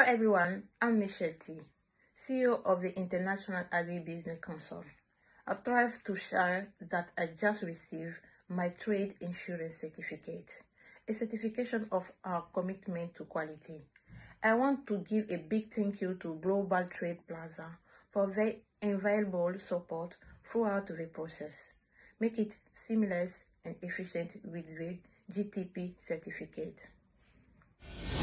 everyone, I'm 𝗵𝗃𝗧, CEO of the International Agri-Business Council. I'm thrilled to share that I just received my trade insurance certificate, a certification of our commitment to quality. I want to give a big thank you to Global Trade Plaza for their invaluable support throughout the process. Make it seamless and efficient with the GTP certificate.